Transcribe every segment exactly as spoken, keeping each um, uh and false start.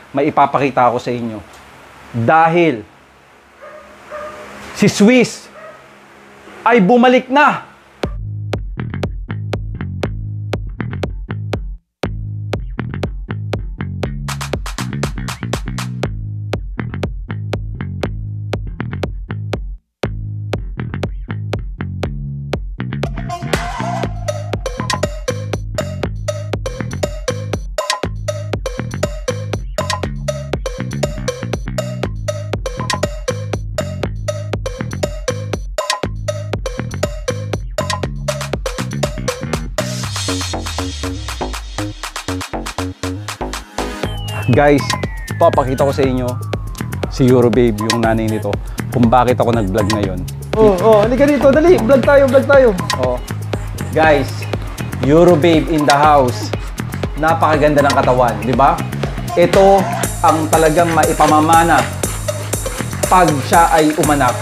may ipapakita ako sa inyo. Dahil si Swiss ay bumalik na. Guys, papakita ko sa inyo si Eurobabe, yung nanay nito, kung bakit ako nag-vlog ngayon. Oh, oh, halika dito, dali, vlog tayo, vlog tayo. Oh. Guys, Eurobabe in the house. Napakaganda ng katawan, di ba? Ito ang talagang maipamamana pag siya ay umanak.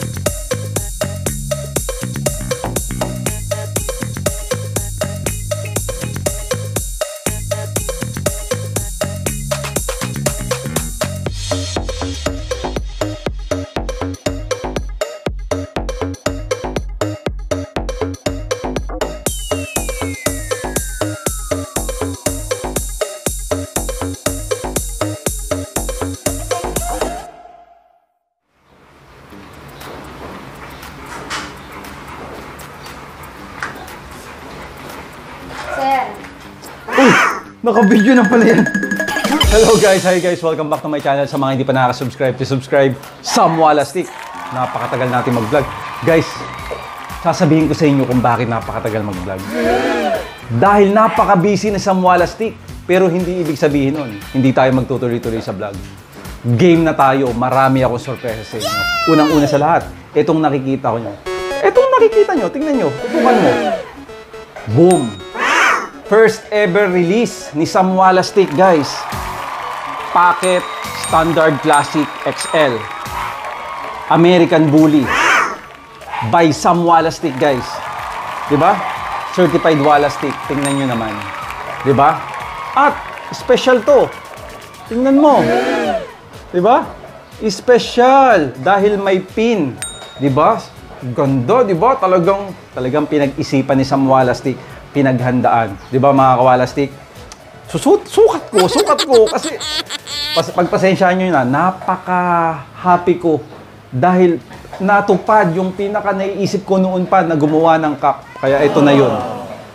Uy! Naka-video na pala yan. Hello guys, hi guys, welcome back to my channel. Sa mga hindi pa nakaka-subscribe, to subscribe Sam Walastik. Napakatagal natin mag-vlog. Guys, sasabihin ko sa inyo kung bakit napakatagal mag-vlog. Dahil napaka-busy na Sam Walastik. Pero hindi ibig sabihin nun, hindi tayo magtutuloy-tuloy sa vlog. Game na tayo, marami akong sorpresa sa inyo. Unang-una sa lahat, itong nakikita ko nyo. Itong nakikita nyo, tingnan nyo, tutukan mo. Boom! First ever release ni Sam Walastik, guys. Pocket Standard Classic X L. American Bully. By Sam Walastik, guys. Diba? Certified Walastik. Tingnan nyo naman. Diba? At, special to. Tingnan mo. Diba? Special. Dahil may pin. Diba? Ganda, diba? Talagang, talagang pinag-isipan ni Sam Walastik. Pinaghandaan. Di ba mga kawalastik? Susut, sukat ko, sukat ko. Kasi pas, pagpasensyahan nyo na, napaka-happy ko. Dahil natupad yung pinaka-naiisip ko noon pa na gumawa ng cup. Kaya ito na yun.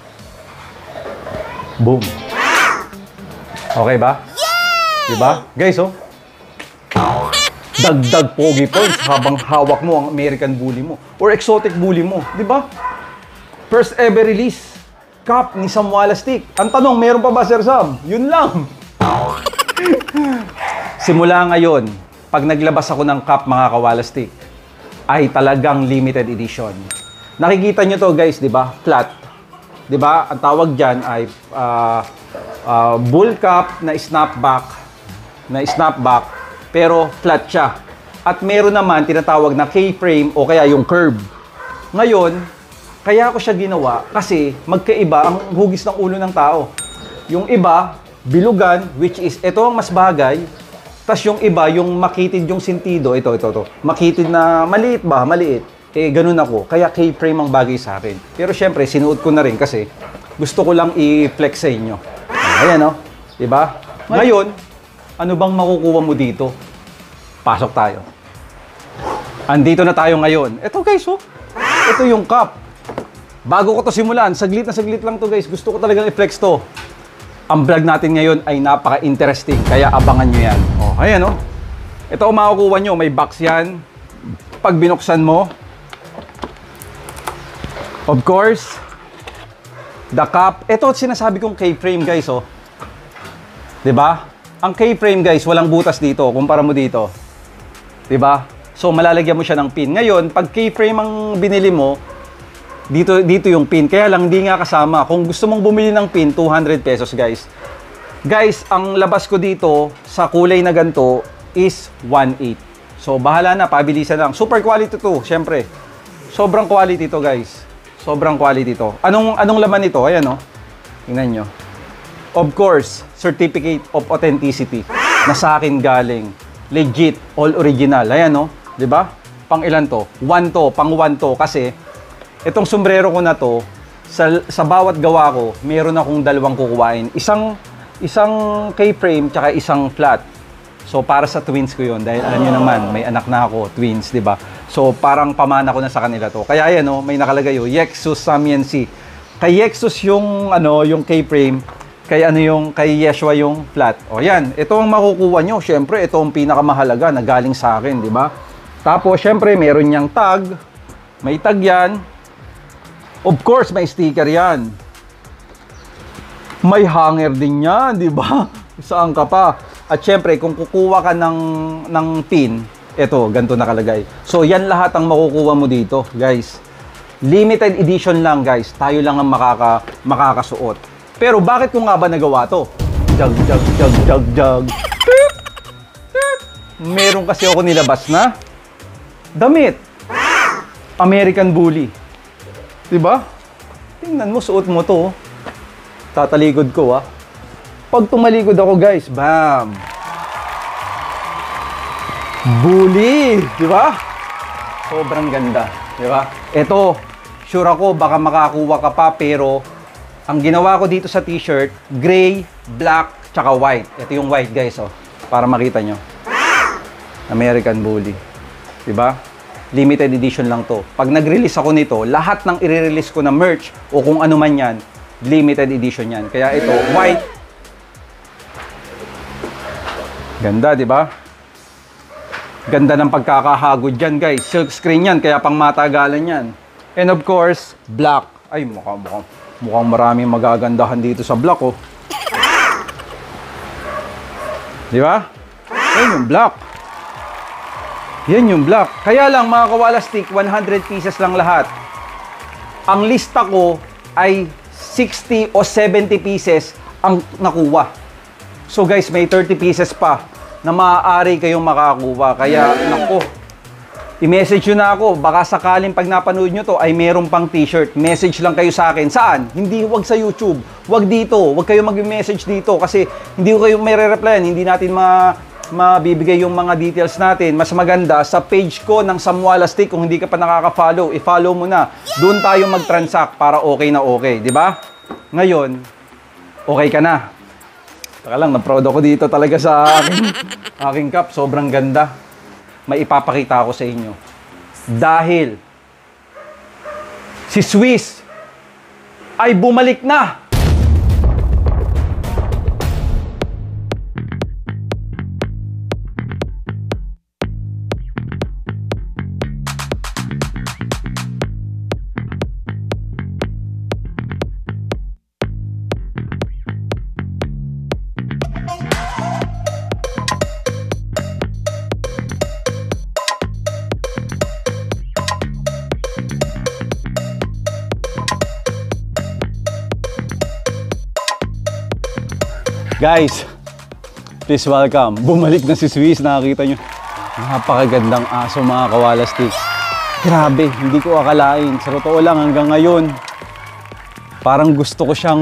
Boom. Okay ba? Di ba? Guys, oh. Dagdag pogi points habang hawak mo ang American Bully mo. Or exotic bully mo. Di ba? First ever release. Cup ni Sam Walastik. Ang tanong, meron pa ba, Sir Sam? Yun lang. Simula ngayon, pag naglabas ako ng cup, mga kawalastik, ay talagang limited edition. Nakikita nyo to, guys, di ba? Flat. Di ba? Ang tawag dyan ay uh, uh, bull cup na snapback. Na snapback, pero flat siya. At meron naman tinatawag na K-frame o kaya yung curve. Ngayon, kaya ako siya ginawa kasi magkaiba ang hugis ng ulo ng tao. Yung iba, bilugan, which is ito ang mas bagay. Tas yung iba, yung makitid yung sentido. Ito, ito, ito. Makitid na maliit ba? Maliit. Eh, ganun ako. Kaya K-frame ang bagay sa akin. Pero syempre, sinuot ko na rin kasi gusto ko lang i-flex sa inyo. Ayan, no? Diba? Ngayon, ano bang makukuha mo dito? Pasok tayo. Andito na tayo ngayon. Ito, guys, oh. Ito yung cup. Bago ko to simulan, saglit na saglit lang to, guys. Gusto ko talagang i-flex to. Ang vlog natin ngayon ay napaka-interesting, kaya abangan nyo yan. Oh, ayan, oh. Ito ang makukuha nyo, may box yan. Pag binuksan mo, of course, the cup. Ito sinasabi kong K-frame, guys, oh. Diba? Ang K-frame, guys, walang butas dito. Kumpara mo dito. Diba? So, malalagyan mo siya ng pin. Ngayon, pag K-frame ang binili mo, Dito, dito yung pin. Kaya lang, hindi nga kasama. Kung gusto mong bumili ng pin, two hundred pesos, guys. Guys, ang labas ko dito sa kulay na ganito is one eight. So, bahala na. Pabilisan lang. Super quality to, syempre. Sobrang quality to, guys. Sobrang quality to. Anong, anong laman nito? Ayan, oh. Tingnan nyo. Of course, certificate of authenticity. na sa akin galing. Legit, all original. Ayan, no? Di ba? Pang ilan to? One to, pang one to. Kasi, itong sombrero ko na to, sa, sa bawat gawa ko, meron akong dalawang kukuhain. Isang, isang K-frame, tsaka isang flat. So, para sa twins ko yun. Dahil alam nyo naman, may anak na ako, twins, di ba? So, parang pamana ko na sa kanila to. Kaya ayan, no? May nakalagay, oh, Yexus Samiensi. Kay Yexus yung, ano, yung K-frame. Kay ano yung, kay Yeshua yung flat. O yan, ito ang makukuha nyo. Siyempre, ito ang pinakamahalaga na galing sa akin, di ba? Tapos, siyempre, meron niyang tag. May tag yan. Of course, may sticker yan. May hanger din yan, di ba? Saan ka pa? At siyempre, kung kukuha ka ng, ng pin, ito, ganito nakalagay. So, yan lahat ang makukuha mo dito, guys. Limited edition lang, guys. Tayo lang ang makaka, makakasuot. Pero bakit ko nga ba nagawa to? Jag, jag, jag, jag, jag. Tip, tip. Meron kasi ako nilabas na damit. American Bully. Diba? Tingnan mo, suot mo to. Tatalikod ko, ah. Pag tumalikod ako, guys, bam! Bully! Diba? Sobrang ganda. Diba? Ito, sure ako, baka makakuha ka pa, pero ang ginawa ko dito sa t-shirt, gray, black, tsaka white. Ito yung white, guys, oh. Para makita nyo. American Bully. Diba? Limited edition lang to. Pag nag-release ako nito, lahat ng i-release ko na merch o kung ano man yan, limited edition yan. Kaya ito, white. Ganda, di ba? Ganda ng pagkakahagod yan, guys. Silk screen yan, kaya pang matagalan yan. And of course, black. Ay, mukhang, mukhang, mukhang maraming magagandahan dito sa black, oh. Di ba? Yan yung black. Yan yung black. Kaya lang, mga Kawala Stick, one hundred pieces lang lahat. Ang lista ko ay sixty o seventy pieces ang nakuha. So guys, may thirty pieces pa na maaari kayong makakuha. Kaya, naku, i-message nyo na ako. Baka sakaling pag napanood nyo to ay meron pang t-shirt. Message lang kayo sa akin. Saan? Hindi, wag sa YouTube. Wag dito. Wag kayo mag-message dito kasi hindi ko kayo may re-replyan. Hindi natin ma mabibigay yung mga details natin. Mas maganda sa page ko ng Samwala Stick. Kung hindi ka pa nakaka-follow, i-follow mo na. Doon tayo mag-transact para okay na okay. Di ba? Ngayon, okay ka na. Taka lang, na-proud ako dito talaga sa aking, aking cup. Sobrang ganda. May ipapakita ako sa inyo. Dahil si Swiss ay bumalik na. Guys, please welcome. Bumalik na si Swiss. Nakakita nyo. Napakagandang aso, mga Kawala Stick. Grabe, hindi ko akalain. Sa totoo lang, hanggang ngayon, parang gusto ko siyang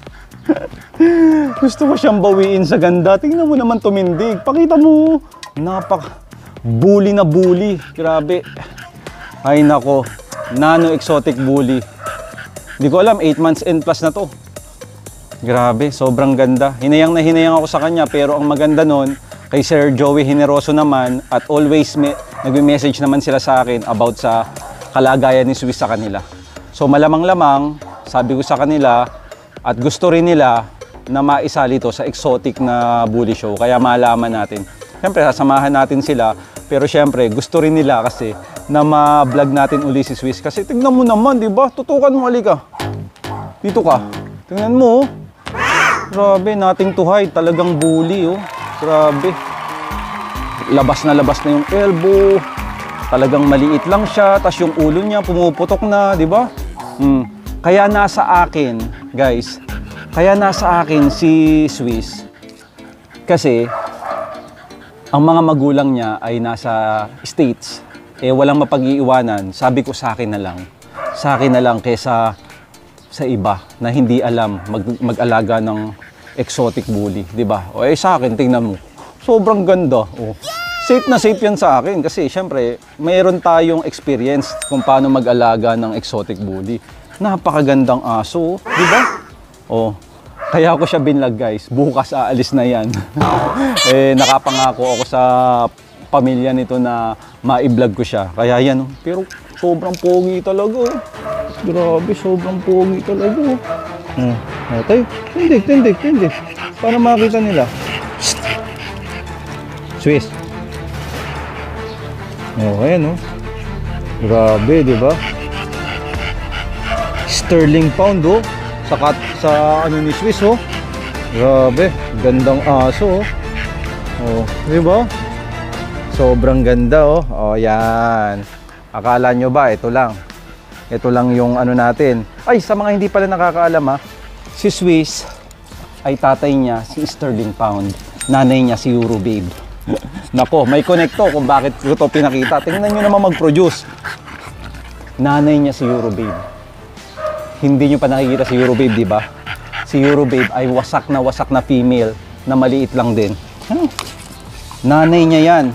gusto ko siyang bawiin sa ganda. Tingnan mo naman tumindig. Pakita mo. Napak bully na bully. Grabe. Ay nako. Nano exotic bully. Hindi ko alam, eight months and plus na to. Grabe, sobrang ganda. Hinayang na hinayang ako sa kanya, pero ang maganda nun, kay Sir Joey Generoso naman, at always me nag-message naman sila sa akin about sa kalagayan ni Swiss sa kanila. So malamang-lamang, sabi ko sa kanila, at gusto rin nila na maisali to sa exotic na bully show. Kaya malaman natin. Siyempre, sasamahan natin sila, pero siyempre, gusto rin nila kasi na ma-vlog natin uli si Swiss. Kasi tignan mo naman, di ba? Tutukan mo, halika. Dito ka. Tingnan mo, oh. Grabe, nothing to hide. Talagang bully, oh. Grabe. Labas na labas na yung elbow. Talagang maliit lang siya. Tapos yung ulo niya pumuputok na, di ba? Hmm. Kaya nasa akin, guys, kaya nasa akin si Swiss. Kasi, ang mga magulang niya ay nasa States. Eh, walang mapag-iiwanan. Sabi ko sa akin na lang. Sa akin na lang kesa sa iba na hindi alam mag mag-alaga ng exotic bully, di ba? O eh sa akin, tingnan mo, Sobrang ganda. Oh. Safe na safe yan sa akin kasi syempre mayroon tayong experience kung paano mag-alaga ng exotic bully. Napakagandang aso, di ba? Oh, kaya ako siya binlag guys. Bukas aalis na yan. eh, nakapangako ako sa pamilya nito na ma-vlog ko siya. Kaya yan, oh. Pero sobrang pogi talaga. Oh. Grabe, sobrang pogi talaga. Oh. Hmm. Oh, tayo, tindig, tindig, tindig. Para makita nila. Swiss. Oh, ayan oh. Grabe, di ba? Sterling pound oh. Sa, kat, sa ano ni Swiss oh. Grabe, gandang aso oh. Oh, di ba? Sobrang ganda oh. Oh, yan. Akala nyo ba ito lang? Ito lang yung ano natin. Ay, sa mga hindi pala nakakaalam ha. Si Swiss ay tatay niya si Sterling Pound. Nanay niya si Eurobabe. Nako, may connecto kung bakit ko ito pinakita. Tingnan nyo naman mag-produce. Nanay niya si Eurobabe. Hindi nyo pa nakikita si Eurobabe, di ba? Si Eurobabe ay wasak na wasak na female na maliit lang din. Ano? Nanay niya yan.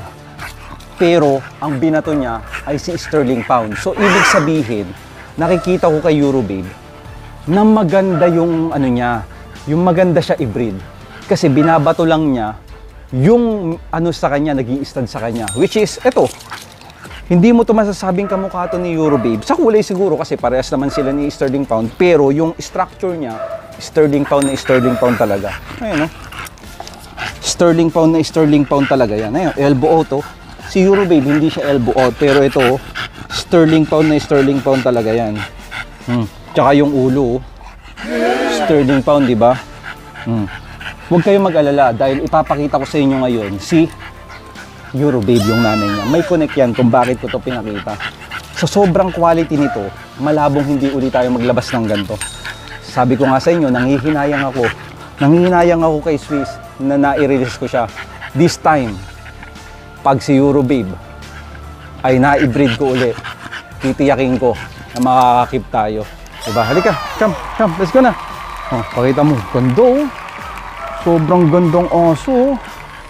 Pero ang binato niya ay si Sterling Pound. So, ibig sabihin, nakikita ko kay Eurobabe na maganda yung ano niya, yung maganda siya i-breed. Kasi binabato lang niya yung ano sa kanya, naging stud sa kanya. Which is, eto, hindi mo to masasabing kamukha to ni Eurobabe. Sa kulay siguro kasi parehas naman sila ni Sterling Pound. Pero yung structure niya, Sterling Pound na Sterling Pound talaga. Ayun no? Sterling Pound na Sterling Pound talaga yan. Ayun, elbow out to. Si Eurobabe hindi siya elbow out. Pero ito, Sterling Pound na Sterling Pound talaga yan. Hmm. Tsaka yung ulo, Sterling Pound, di ba? Hmm. Huwag kayong mag-alala dahil ipapakita ko sa inyo ngayon si Eurobabe yung nanay niya. May connect yan kung bakit ko ito pinakita. Sa sobrang quality nito, malabong hindi ulit tayo maglabas ng ganito. Sabi ko nga sa inyo, nanghihinayang ako. Nanghihinayang ako kay Swiss na nai-release ko siya. This time, pag si Eurobabe ay na-breed ko ulit, titiyakin ko na makakakip tayo. Diba? Halika, come, come, let's go na. Oh, pakita mo, ganda oh. Sobrang gandang aso.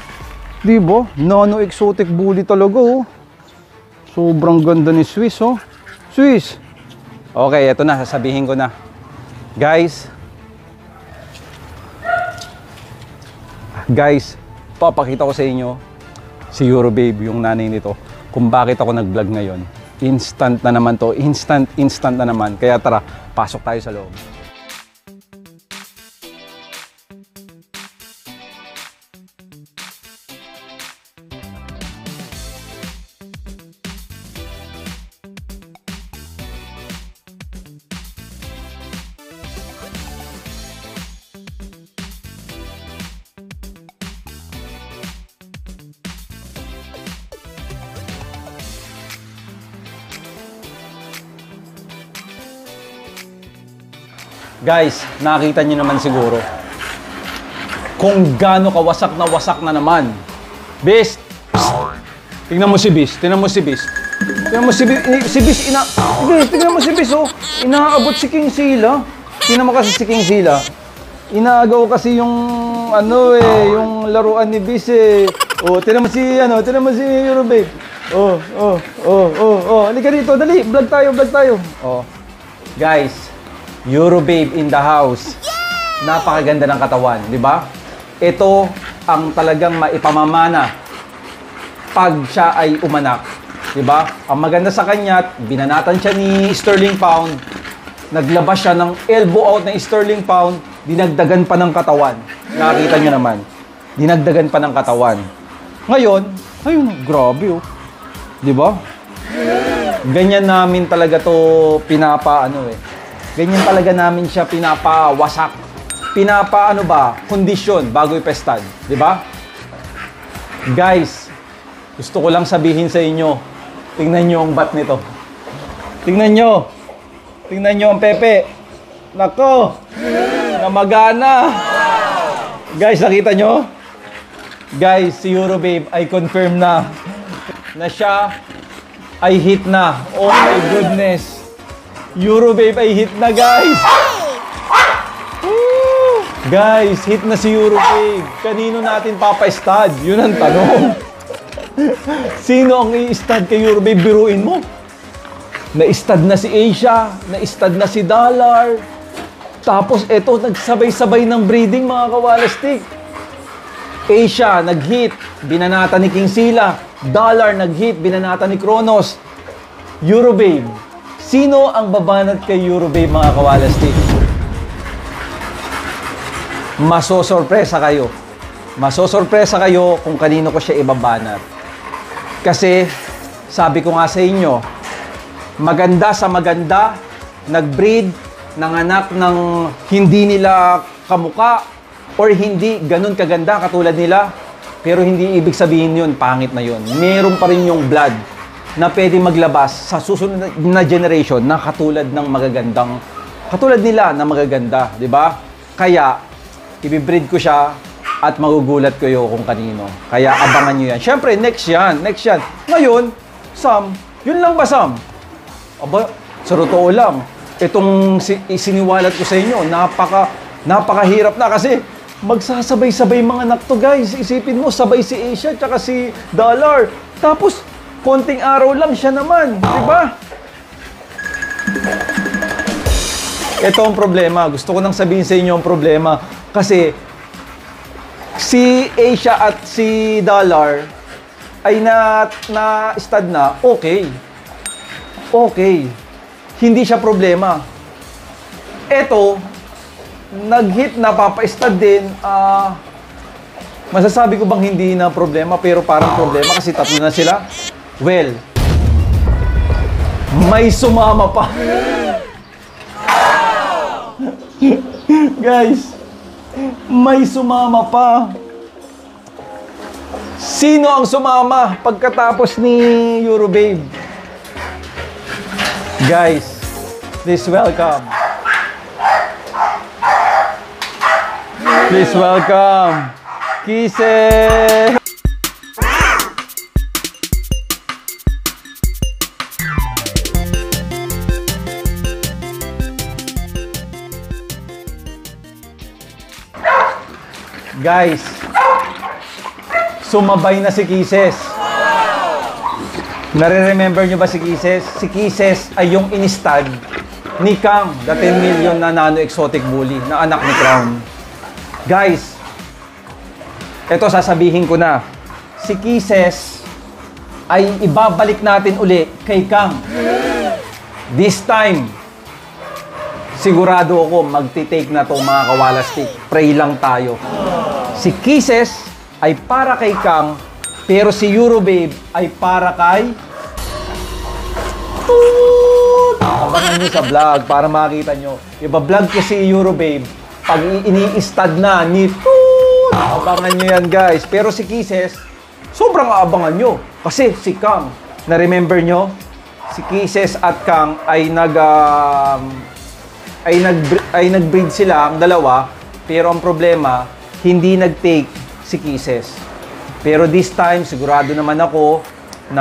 Diba? Nano-exotic bully talaga oh. Sobrang ganda ni Swiss oh. Swiss. Okay, eto na. Sasabihin ko na. Guys. Guys, papakita ko sa inyo si Eurobabe, yung nanay nito. Kung bakit ako nag-vlog ngayon. Instant na naman to. Instant, instant na naman. Kaya tara, pasok tayo sa loob. Guys, nakita niyo naman siguro kung gaano kawasak na wasak na naman. Beast! Tingnan mo si Beast. Tingnan mo si Beast. Tingnan mo si Beast. Si Beast, ina... Beast, tingnan mo si Beast, oh. Inaabot si King Sila. Tingnan mo kasi si King Sila. Inaagaw kasi yung... Ano eh, yung laruan ni Beast eh. Oh, tingnan mo si... Ano, tingnan mo si Eurobabe. Oh, oh, oh, oh, oh. Halika dito, dali. Vlog tayo, vlog tayo. Oh. Guys. Eurobabe in the house. Napakaganda ng katawan, di ba? Ito ang talagang maipamamana pag siya ay umanak, di ba? Ang maganda sa kanya, binanatan siya ni Sterling Pound, naglabas siya ng elbow out na Sterling Pound, dinagdagan pa ng katawan. Nakita niyo naman. Dinagdagan pa ng katawan. Ngayon, ayun, grabe oh. Di ba? Ganyan namin talaga to pinapa ano eh. Ganyan talaga namin siya pinapawasak. Pinapa ano ba, kondisyon bago ipestad, di ba? Guys, gusto ko lang sabihin sa inyo, tingnan nyo ang bat nito. Tingnan nyo. Tingnan nyo ang pepe. Nako, namagana. Guys, nakita nyo? Guys, si Eurobabe ay confirm na na siya ay hit na. Oh my goodness. Eurobabe ay hit na guys. Woo! Guys, hit na si Eurobabe. Kanino natin papa-stud? Yun ang tanong. Sino ang i-stud kay Eurobabe? Biruin mo. Na-stud na si Asia, na-stud na si Dollar. Tapos eto, nagsabay-sabay ng breeding mga kawalastik. Asia, nag-hit, binanata ni King Sila. Dollar, nag-hit, binanata ni Kronos. Eurobabe, sino ang babanat kay Eurobabe mga kawalastik? Masosorpresa kayo. Masosorpresa kayo kung kanino ko siya ibabanat. Kasi, sabi ko nga sa inyo, maganda sa maganda, nag-breed, nanganak ng hindi nila kamuka, or hindi ganun kaganda katulad nila, pero hindi ibig sabihin yun, pangit na yun. Meron pa rin yung blood na pwede maglabas sa susunod na generation na katulad ng magagandang, katulad nila na magaganda, di ba? Kaya, ibibreed ko siya at magugulat kayo kung kanino. Kaya abangan nyo yan. Siyempre, next yan. Next yan. Ngayon, Sam, yun lang ba, Sam? Aba, sa totoo lang, itong isiniwalat ko sa inyo, napaka, napakahirap na kasi magsasabay-sabay mga anak to, guys. Isipin mo, sabay si Asia tsaka si Dollar. Tapos, konting araw lang siya naman. Diba? Ito ang problema. Gusto ko nang sabihin sa inyo ang problema. Kasi, si Asia at si Dollar ay na, na stud na, okay. Okay. Hindi siya problema. Ito, nag-hit na papa-stud din, ah, uh, masasabi ko bang hindi na problema, pero parang problema kasi tatlo na sila. Well, may sumama pa. Guys, may sumama pa. Sino ang sumama pagkatapos ni Eurobabe? Guys, please welcome. Please welcome Kisses. Guys, sumabay na si Kisses. Nare-remember nyo ba si Kisses? Si Kisses ay yung in-stud ni Kang, the ten million na nano exotic bully, na anak ni Crown. Guys, eto sasabihin ko na. Si Kisses ay ibabalik natin uli kay Kang. This time, sigurado ako magti-take na to mga kawalastik. Pray lang tayo. Si Kisses ay para kay Kang, pero si Eurobabe ay para kay Toot! Abangan nyo sa vlog para makita nyo. Iba-vlog ko si Eurobabe pag ini-stud na ni Toot! Abangan nyo yan, guys. Pero si Kisses, sobrang aabangan nyo. Kasi si Kang, na-remember nyo, si Kisses at Kang ay nag... Um, ay nag ay nag-breed sila ang dalawa, pero ang problema hindi nag-take si Kisses. Pero this time sigurado naman ako na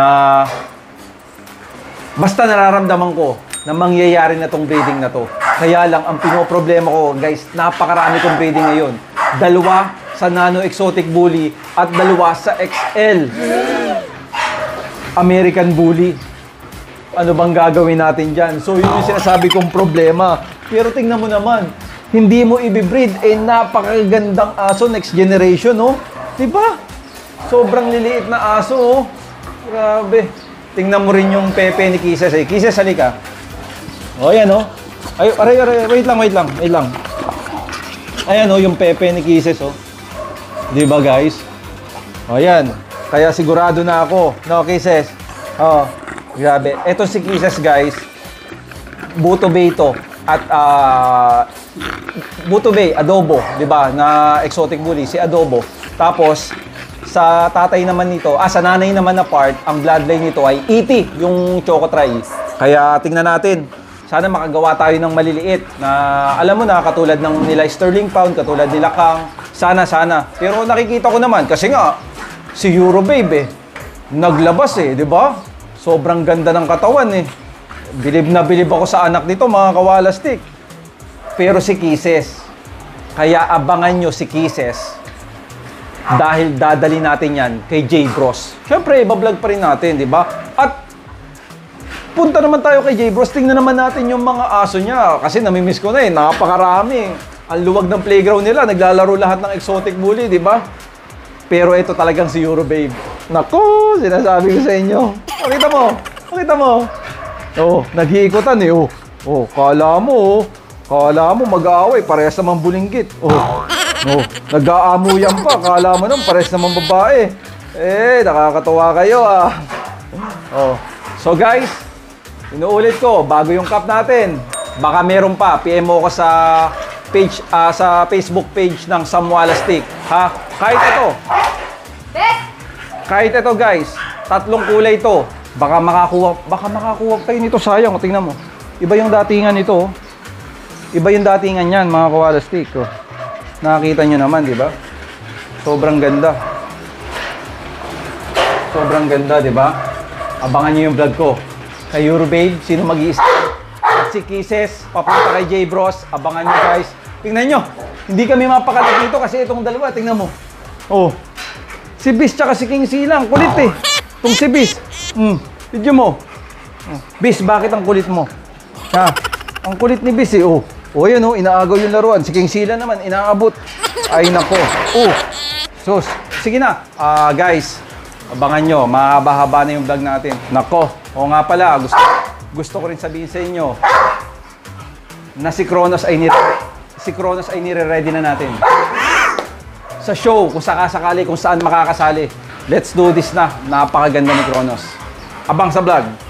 basta nararamdaman ko na mangyayari na tong breeding na to. Kaya lang ang pinoproblema ko, guys, napakarami kong breeding ngayon. Dalawa sa nano exotic bully at dalawa sa X L American bully. Ano bang gagawin natin dyan? So, yun yung sinasabi kong problema. Pero tingnan mo naman, hindi mo ibibreed, eh napakagandang aso next generation, no? Diba? Sobrang liliit na aso, oh. Grabe. Tingnan mo rin yung pepe ni Kisses, eh. Kisses, halika. O, yan, oh. Ay, aray, aray, wait lang, wait lang, wait lang. Ayan, oh, yung pepe ni Kisses, oh. Diba, guys? O, yan. Kaya sigurado na ako, no, Kisses? Oh. Grabe. Ito si Kisses, guys. Buto Bay ito. At, uh, Buto Bay, adobo. Diba? Na exotic bully. Si adobo. Tapos, sa tatay naman nito, ah, sa nanay naman na part, ang bloodline nito ay E T, yung Chocotry. Kaya, tingnan natin. Sana makagawa tayo ng maliliit. Na, alam mo na, katulad ng nila Sterling Pound, katulad nila Kang. Sana, sana. Pero nakikita ko naman, kasi nga, si Eurobabe, eh. Naglabas, eh. Diba? Sobrang ganda ng katawan eh. Bilib na bilib ako sa anak nito, mga kawalastik. Pero si Kisses, Kaya abangan nyo si Kisses dahil dadali natin yan kay J Bros. Siyempre, ibablog pa rin natin, di ba? At punta naman tayo kay J Bros. Tingnan naman natin yung mga aso niya. Kasi namimiss ko na eh, napakarami. Ang luwag ng playground nila, naglalaro lahat ng exotic bully, di ba? Pero ito talagang si Euro Babe. Naku, sinasabi ko sa inyo. Pakita mo, pakita mo. Oh, nag-iikutan eh. Oh, oh, kala mo, oh. Kala mo mag-aaway, parehas naman bulinggit. Oh, oh, nag-aamuyan pa. Kala mo naman, parehas naman babae. Eh, nakakatawa kayo ah. Oh, so guys, inuulit ko, bago yung cup natin, baka meron pa. P M mo ko sa page, uh, sa Facebook page ng Samwalastik. Ha? Kahit ito. Kahit ito guys, tatlong kulay ito. Baka makakuha, baka makakuha kayo nito. Sayang, tingnan mo. Iba yung datingan nito. Iba yung datingan yan, mga Kowalastik. Oh. Nakakita nyo naman, di ba? Sobrang ganda. Sobrang ganda, di ba? Abangan nyo yung vlog ko. Kay Euro Babe, sino mag-i-start? At si Kisses, papunta kay J Bros. Abangan nyo guys. Tingnan nyo, hindi kami mapakalat dito kasi itong dalawa, tingnan mo. Oh, si Bis tsaka si King Silang, kulit eh. Itong si Bis. Hmm, video mo. Oh. Bis, bakit ang kulit mo? Ha? Ang kulit ni Bis eh, oh. O yun o, inaagaw yung laruan. Si King Sila naman, inaabot. Ay nako. Oh, sus. Sige na. Ah, uh, guys, abangan nyo. Mahaba-haba na yung vlog natin. Nako. O nga pala, gusto, gusto ko rin sabihin sa inyo na si Kronos ay nire si Kronos ay nire-ready na natin. Sa show, kung sakasakali, kung saan makakasali. Let's do this na. Napakaganda ni Kronos. Abang sa vlog.